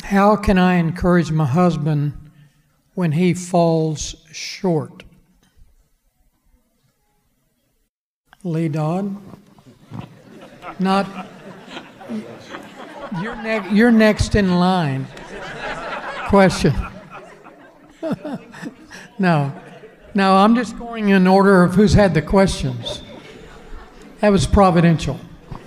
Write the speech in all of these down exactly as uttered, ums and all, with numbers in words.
How can I encourage my husband when he falls short? Lee Dodd? Not, you're, ne- you're next in line. Question. No. No, I'm just going in order of who's had the questions. That was providential.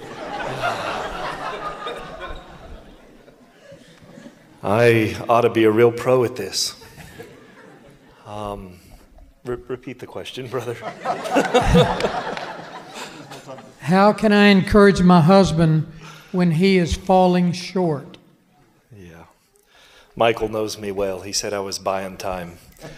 I ought to be a real pro at this. Um, re- repeat the question, brother. How can I encourage my husband when he is falling short? Yeah. Michael knows me well. He said I was buying time.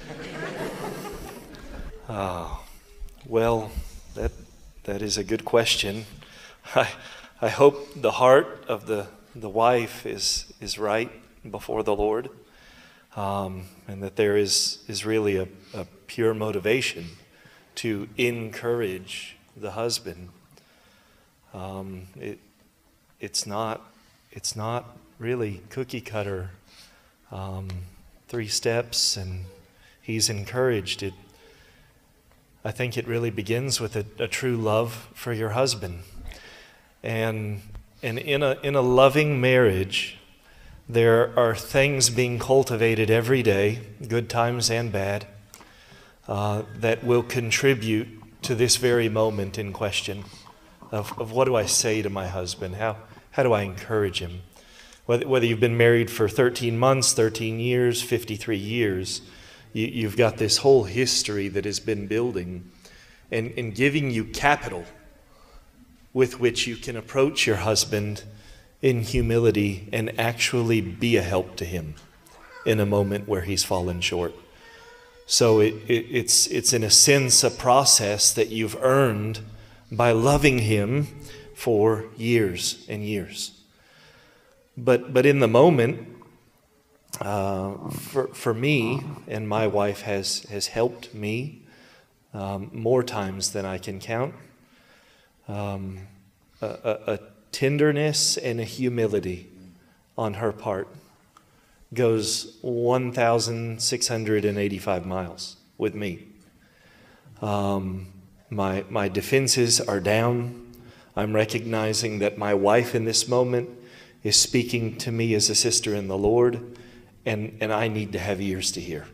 Oh, well, that that is a good question. I I hope the heart of the, the wife is is right before the Lord, um, and that there is is really a, a pure motivation to encourage the husband. Um, it it's not it's not really cookie cutter. Um, three steps and he's encouraged. It. I think it really begins with a, a true love for your husband, and and in a in a loving marriage, there are things being cultivated every day, good times and bad, uh, that will contribute to this very moment in question of, of what do I say to my husband? How how do I encourage him? Whether, whether you've been married for thirteen months, thirteen years, fifty-three years, you, you've got this whole history that has been building and, and giving you capital with which you can approach your husband in humility and actually be a help to him in a moment where he's fallen short. So it, it, it's, it's in a sense a process that you've earned by loving him for years and years. But but in the moment, uh, for for me, and my wife has has helped me um, more times than I can count. Um, a, a, a tenderness and a humility on her part goes one thousand six hundred eighty-five miles with me. Um, my my defenses are down. I'm recognizing that my wife in this moment is speaking to me as a sister in the Lord, and, and I need to have ears to hear.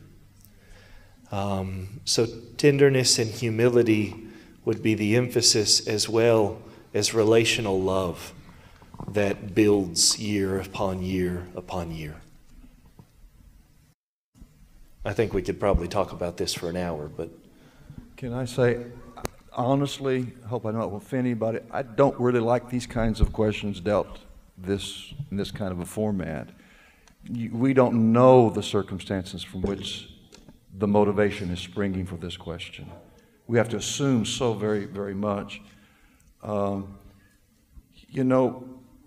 Um, so tenderness and humility would be the emphasis, as well as relational love that builds year upon year upon year. I think we could probably talk about this for an hour, but... Can I say, honestly, hope I don't offend anybody, I don't really like these kinds of questions dealt this in this kind of a format. You, we don't know the circumstances from which the motivation is springing for this question. We have to assume so very, very much. Um, you know,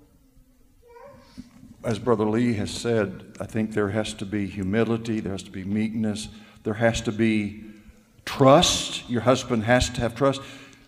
as Brother Lee has said, I think there has to be humility, there has to be meekness, there has to be trust. Your husband has to have trust.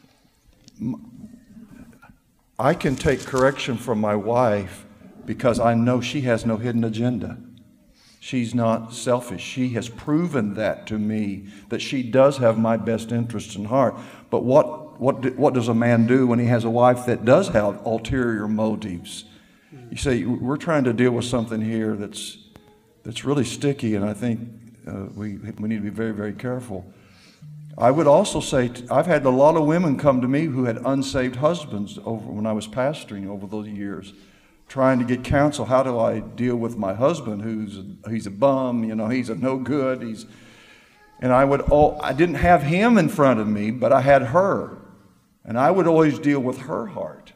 I can take correction from my wife because I know she has no hidden agenda. She's not selfish. She has proven that to me, that she does have my best interests in heart. But what, what, do, what does a man do when he has a wife that does have ulterior motives? You see, we're trying to deal with something here that's, that's really sticky, and I think uh, we, we need to be very, very careful. I would also say, t- I've had a lot of women come to me who had unsaved husbands over when I was pastoring over those years, trying to get counsel. How do I deal with my husband who's a, he's a bum, you know, he's a no good. He's, and I would, oh, I didn't have him in front of me, but I had her, and I would always deal with her heart.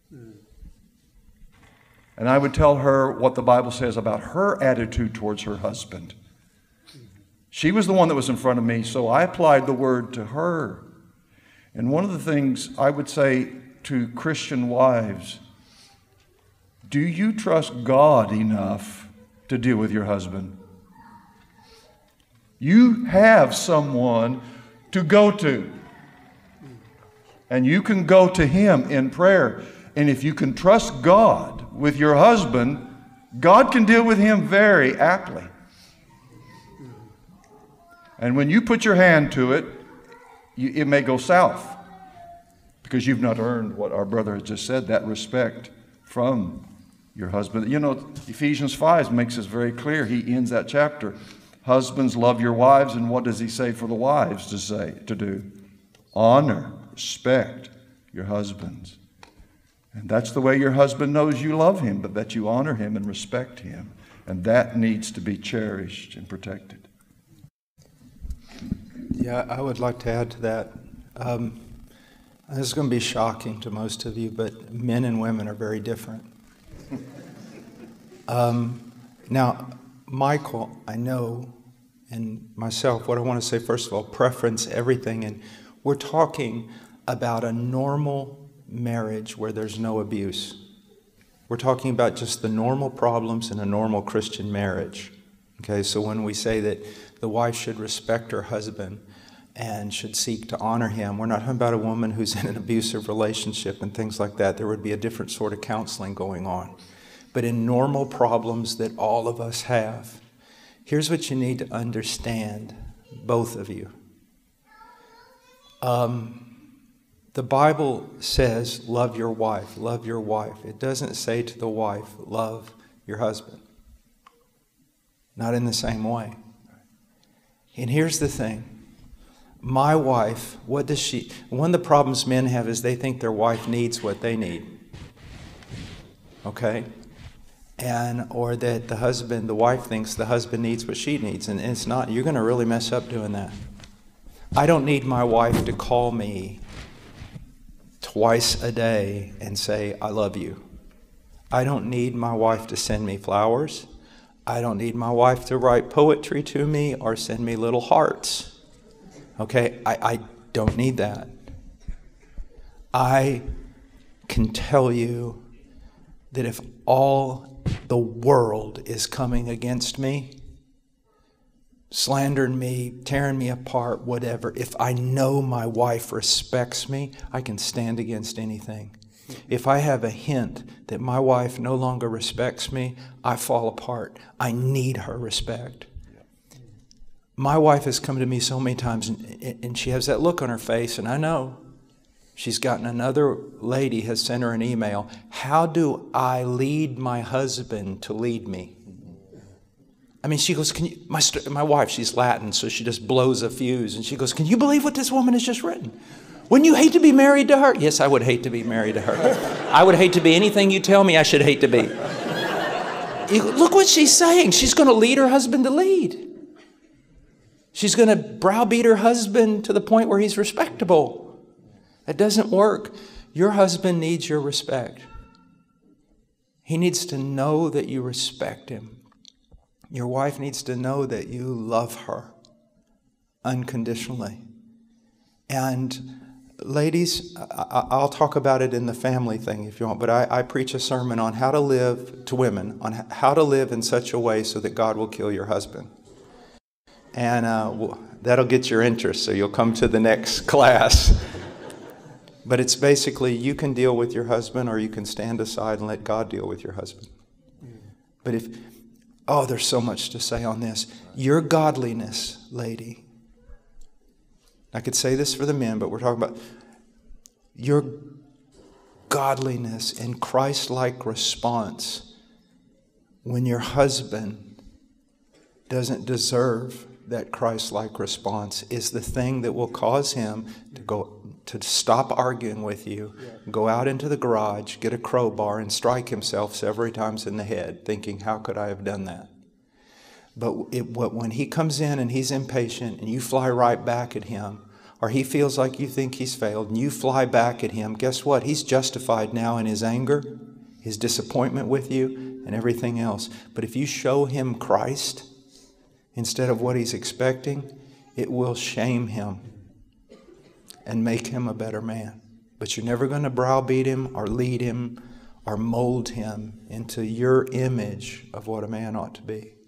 And I would tell her what the Bible says about her attitude towards her husband. She was the one that was in front of me, so I applied the word to her. And one of the things I would say to Christian wives, do you trust God enough to deal with your husband? You have someone to go to. And you can go to him in prayer. And if you can trust God with your husband, God can deal with him very aptly. And when you put your hand to it, you, it may go south because you've not earned what our brother has just said, that respect from your husband. You know, Ephesians five makes this very clear. He ends that chapter. Husbands, love your wives. And what does he say for the wives to say, to do? Honor, respect your husbands. And that's the way your husband knows you love him, but that you honor him and respect him. And that needs to be cherished and protected. Yeah, I would like to add to that. Um, this is going to be shocking to most of you, but men and women are very different. Um, now, Michael, I know, and myself, what I want to say, first of all, preference everything. And we're talking about a normal marriage where there's no abuse. We're talking about just the normal problems in a normal Christian marriage. Okay, so when we say that the wife should respect her husband and should seek to honor him, we're not talking about a woman who's in an abusive relationship and things like that. There would be a different sort of counseling going on. But in normal problems that all of us have, here's what you need to understand, both of you. Um, the Bible says, love your wife, love your wife. It doesn't say to the wife, love your husband. Not in the same way. And here's the thing. My wife, what does she... One of the problems men have is they think their wife needs what they need. Okay? And, or that the husband, the wife thinks the husband needs what she needs. And it's not. You're going to really mess up doing that. I don't need my wife to call me twice a day and say, I love you. I don't need my wife to send me flowers. I don't need my wife to write poetry to me or send me little hearts. Okay? I, I don't need that. I can tell you that if all the world is coming against me, slandering me, tearing me apart, whatever, if I know my wife respects me, I can stand against anything. If I have a hint that my wife no longer respects me, I fall apart. I need her respect. My wife has come to me so many times, and, and she has that look on her face, and I know she's gotten another lady has sent her an email. How do I lead my husband to lead me? I mean, she goes, can you, my, my wife, she's Latin, so she just blows a fuse, and she goes, can you believe what this woman has just written? Wouldn't you hate to be married to her? Yes, I would hate to be married to her. I would hate to be anything you tell me I should hate to be. You, look what she's saying. She's going to lead her husband to lead. She's going to browbeat her husband to the point where he's respectable. That doesn't work. Your husband needs your respect. He needs to know that you respect him. Your wife needs to know that you love her unconditionally. And ladies, I'll talk about it in the family thing if you want, but I, I preach a sermon on how to live, to women, on how to live in such a way so that God will kill your husband. And uh, that'll get your interest, so you'll come to the next class. But it's basically, you can deal with your husband or you can stand aside and let God deal with your husband. But if, oh, there's so much to say on this. Your godliness, lady, I could say this for the men, but we're talking about your godliness and Christ-like response when your husband doesn't deserve that Christ-like response is the thing that will cause him to go to stop arguing with you, go out into the garage, get a crowbar, and strike himself several times in the head, thinking, how could I have done that? But it, when he comes in and he's impatient and you fly right back at him, or he feels like you think he's failed and you fly back at him, guess what? He's justified now in his anger, his disappointment with you, and everything else. But if you show him Christ instead of what he's expecting, it will shame him and make him a better man. But you're never going to browbeat him or lead him or mold him into your image of what a man ought to be.